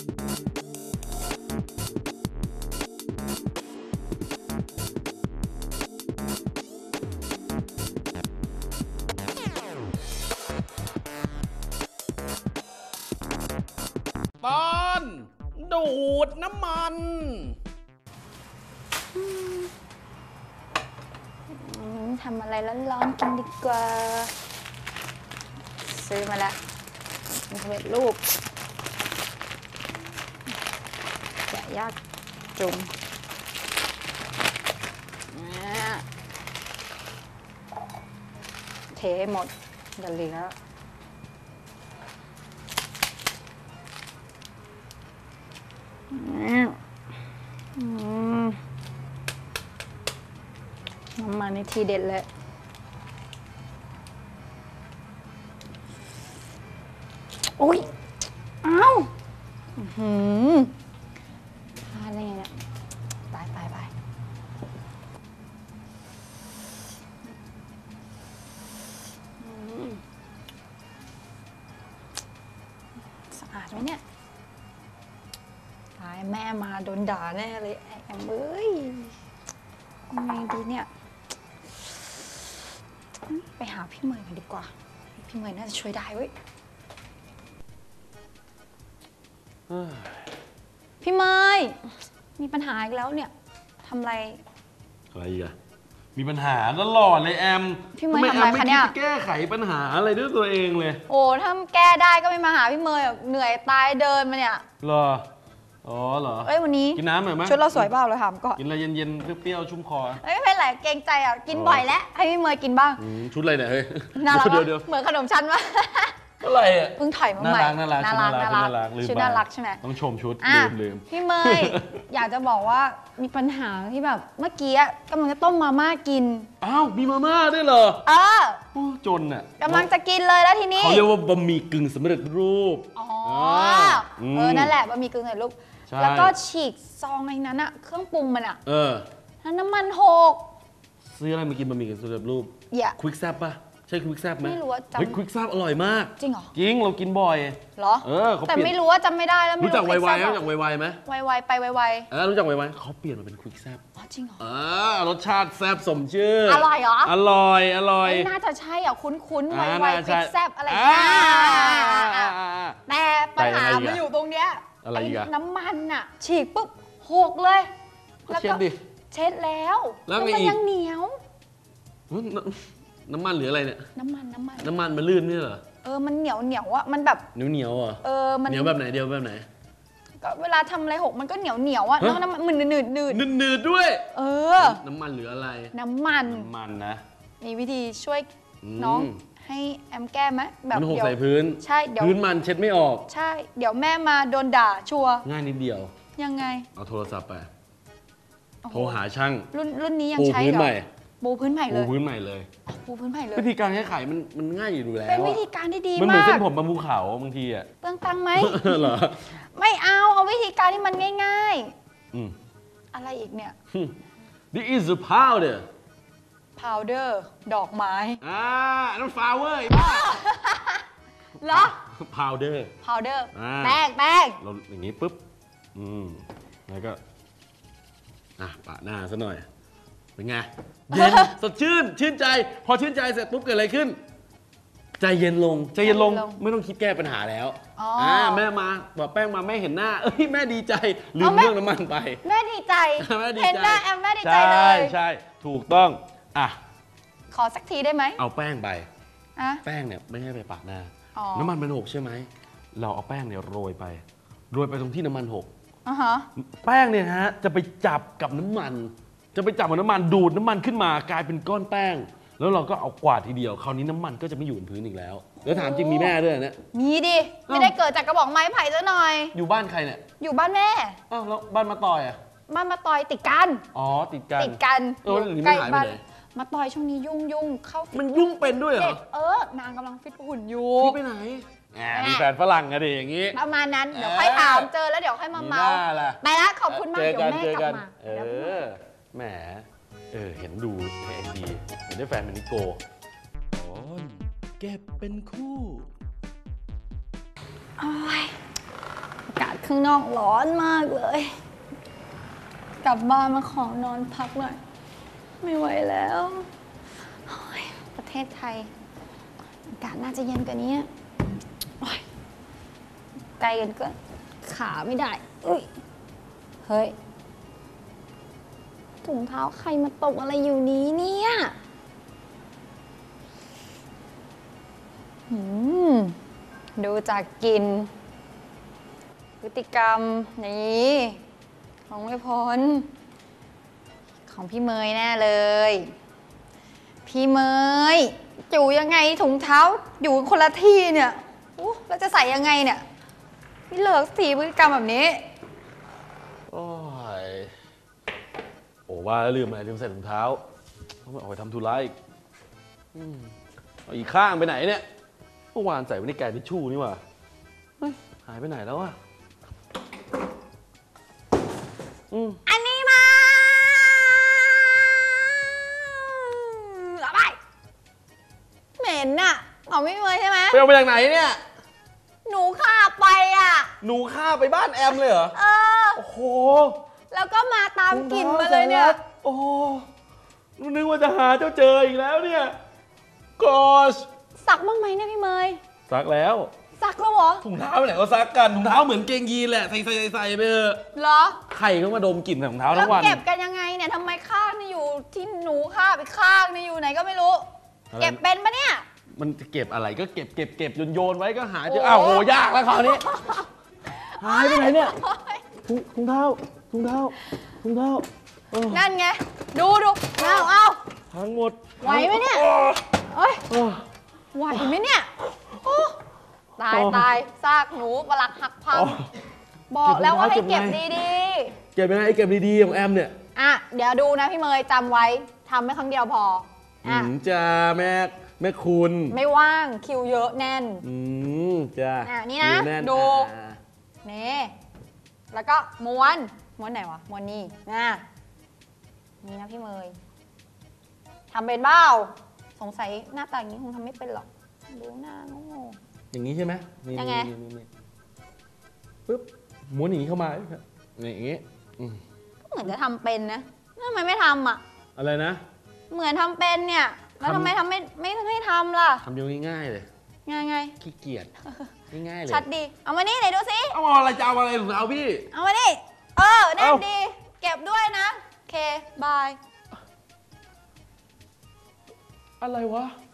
ปอนดูดน้ำมันทำอะไรร้อนๆกินดีกว่าซื้อมาแล้วสำเร็จรูปแกะยากจุ่มเทให้หมดอย่าเหลือน้ำมันนี่ทีเด็ดเลยโอ้ยอ้าวพลาดได้ไงเนี่ยไปสะอาดไหมเนี่ยตายแม่มาโดนด่าแน่เลยแอมเอ้ยยังไงดีเนี่ยไปหาพี่เมย์กันดีกว่าพี่เมย์น่าจะช่วยได้เว้ยพี่เมย์มีปัญหาอีกแล้วเนี่ยทำอะไรอ่ะมีปัญหาตลอดเลยแอมพี่เมย์ทำอะไรคะเนี่ยแก้ไขปัญหาอะไรด้วยตัวเองเลยโอ้ถ้าแก้ได้ก็ไม่มาหาพี่เมย์เหนื่อยตายเดินมาเนี่ยเหรออ๋อเหรอวันนี้กินน้ำหน่อยไหมชุดเราสวยเปล่าเราถามก่อนกินอะไรเย็นๆเปรี้ยวๆชุ่มคอไม่เป็นไรเกรงใจอ่ะกินบ่อยแล้วให้พี่เมย์กินบ้างชุดอะไรเนี่ยเฮ้ยน่ารักเหมือนขนมชั้นวะอะไรอ่ะเพิ่งถอยมาใหม่น่ารักชุดน่ารักใช่ไหมต้องชมชุดลืมพี่เมย์อยากจะบอกว่ามีปัญหาที่แบบเมื่อกี้กำลังจะต้มมาม่ากินอ้าวมีมาม่าด้วยเหรอจนอ่ะกำลังจะกินเลยแล้วทีนี้เขาเรียกว่าบะหมี่กึ่งสำเร็จรูปนั่นแหละบะหมี่กึ่งสำเร็จรูปแล้วก็ฉีกซองในนั้นอะเครื่องปรุงมันอะแล้วน้ำมันหกซื้ออะไรมากินบะหมี่กึ่งสำเร็จรูปควิกแซบป่ะใช่ควิกแซบไหมไม่รู้ว่าจำควิกแซบอร่อยมากจริงเหรอจริงเรากินบ่อยเหรอแต่ไม่รู้ว่าจำไม่ได้แล้วรู้จักไวๆไหมรู้จักไวๆไหมไวไปไวรู้จักไวๆเขาเปลี่ยนมาเป็นควิกแซบจริงเหรอรสชาติแซบสมชื่ออร่อยเหรออร่อยน่าจะใช่อ่ะคุ้นไวควิกแซบอะไรแต่ปัญหามันอยู่ตรงเนี้ยอะไรอีกอะน้ำมันอะฉีกปุ๊บหกเลยแล้วก็เช็ดแล้วมันยังเหนียวน้ำมันหรืออะไรเนี่ยน้ำมันมันลื่นนี่เหรอมันเหนียวอะมันแบบเหนียวอ่ะเหนียวแบบไหนเดียวแบบไหนก็เวลาทำอะไรหกมันก็เหนียวอะน้ำมันหนืดด้วยน้ำมันหรืออะไรน้ำมันนะมีวิธีช่วยน้องให้แอมแก้ไหมแบบมันหกใส่พื้นใช่เดี๋ยวพื้นมันเช็ดไม่ออกใช่เดี๋ยวแม่มาโดนด่าชัวง่ายนิดเดียวยังไงเอาโทรศัพท์ไปโทรหาช่างรุ่นนี้ยังใช้เหรอปูพื้นใหม่เลยวิธีการแก้ไขมันง่ายอยู่แล้วเป็นวิธีการที่ดีมากมันเหมือนเส้นผมบนภูเขาบางทีอ่ะเปลืองตังค์ไหมเหรอไม่เอาวิธีการที่มันง่ายๆอะไรอีกเนี่ย This is the powder ดอกไม้นั่น flower เหรอ powder แป้งเราอย่างนี้ปุ๊บแล้วก็ปะหน้าซะหน่อยเป็นไงเย็นสดชื่นใจพอชื่นใจเสร็จปุ๊บเกิดอะไรขึ้นใจเย็นลงไม่ต้องคิดแก้ปัญหาแล้วแม่มาบอกแป้งมาแม่เห็นหน้าแม่ดีใจลืมเรื่องน้ำมันไปแม่ดีใจเห็นหน้าแอมแม่ดีใจเลยใช่ถูกต้องขอสักทีได้ไหมเอาแป้งไปแป้งเนี่ยไม่ให้ไปปะหน้าน้ำมันมันหกใช่ไหมเราเอาแป้งเนี่ยโรยไปตรงที่น้ำมันหกแป้งเนี่ยฮะจะไปจับกับน้ำมันดูดน้ำมันขึ้นมากลายเป็นก้อนแป้งแล้วเราก็เอากวาดทีเดียวคราวนี้น้ำมันก็จะไม่อยู่บนพื้นอีกแล้วแล้วถามจริงมีแม่ด้วยเนี่ยมีดิไม่ได้เกิดจากกระบอกไม้ไผ่ซะหน่อยอยู่บ้านใครเนี่ยอยู่บ้านแม่แล้วบ้านมาต่อยบ้านมาต่อยติดกันติดกันใกล้บ้านมาต่อยช่วงนี้ยุ่งเข้ามันยุ่งเป็นด้วยเหรอนางกำลังฟิตหุ่นอยู่ฟิตไปไหนมีแฟนฝรั่งอะดิอย่างงี้ประมาณนั้นเดี๋ยวค่อยถามเจอแล้วเดี๋ยวค่อยมาเมาไปละขอบคุณมากเดี๋ยวแม่กลับมาแหมเห็นดูแพงดีเห็นได้แฟนเป็นนิโกเก็บเป็นคู่โอ้ยอากาศข้างนอกร้อนมากเลย กลับบ้านมาขอนอนพักหน่อย ไม่ไหวแล้วโอ๊ยประเทศไทยอากาศน่าจะเย็นกว่านี้โอ๊ยไกลกันก็ขาไม่ได้อุ้ยเฮ้ยถุงเท้าใครมาตกอะไรอยู่นี้เนี่ยดูจากกินพฤติกรรมนี่ของไม่พ้นของพี่เมยแน่เลยพี่เมยอยู่ยังไงถุงเท้าอยู่คนละที่เนี่ยแล้วจะใส่ยังไงเนี่ยไม่เลิกสักทีพฤติกรรมแบบนี้โอ้ยโอ้ว่าแล้วลืมอะไรลืมใส่ถุงเท้าต้องออกไปทำธุระอีกเอาอีกข้างไปไหนเนี่ยเมื่อวานใส่ไว้ในแกนทิชชู่นี่หว่าหายไปไหนแล้วอะอันนี้มาเอาไปเหม็นอะของพี่เมยใช่ไหมไปเอามาจากไหนเนี่ยหนูฆ่าไปอะหนูฆ่าไปบ้านแอมเลยเหรอโอ้โหแล้วก็มาตามกลิ่นมาเลยเนี่ยโอ้นึกว่าจะหาเจ้าเจออีกแล้วเนี่ยกอชซักบ้างไหมเนี่ยพี่เมยซักแล้วซักแล้วเหรอถุงเท้าไปไหนก็ซักกันถุงเท้าเหมือนเกงยีนแหละใส่ไปเถอะเหรอใครก็มาดมกลิ่นถุงเท้าทั้งวันแล้วเก็บกันยังไงเนี่ยทำไมข้างนี่อยู่ที่หนูฆ่าไปข้างนี่อยู่ไหนก็ไม่รู้เก็บเป็นปะเนี่ยมันจะเก็บอะไรก็เก็บโยนไว้ก็หาเจออ้าวโหยากแล้วคราวนี้หายไปไหนเนี่ยถุงเท้านั่นไงดูเอาทั้งหมดไหวไหมเนี่ยเอ้ยไหวไหมเนี่ยตายซากหนูปลักหักพังบอกแล้วว่าให้เก็บดีๆเก็บยังไงเก็บดีๆของแอมเนี่ยเดี๋ยวดูนะพี่เมยจำไว้ทำไม่ครั้งเดียวพอจ้าแม่คุณไม่ว่างคิวเยอะแน่นจ้านี่นะดูนี่แล้วก็ม้วนไหนวะม้วนนี่นี่นะพี่เมยทำเป็นเบ้าสงสัยหน้าตาอย่างนี้คงทำไม่เป็นหรอกดูหน้าโง่อย่างนี้ใช่ไหมยังไงปึ๊บม้วนอย่างนี้เข้ามาอย่างนี้ก็เหมือนจะทำเป็นนะทำไมไม่ทำอะไรนะเหมือนทำเป็นเนี่ยแล้วทำไมไม่ให้ทำล่ะทำเดียวง่ายๆเลยง่ายขี้เกียจง่ายๆเลยชัดดีเอามานี่ไหนดูสิเอาอะไรจะเอาอะไรถุงเท้าพี่เอามานี่แน่นดีเก็บด้วยนะโอเคบายอะไรวะ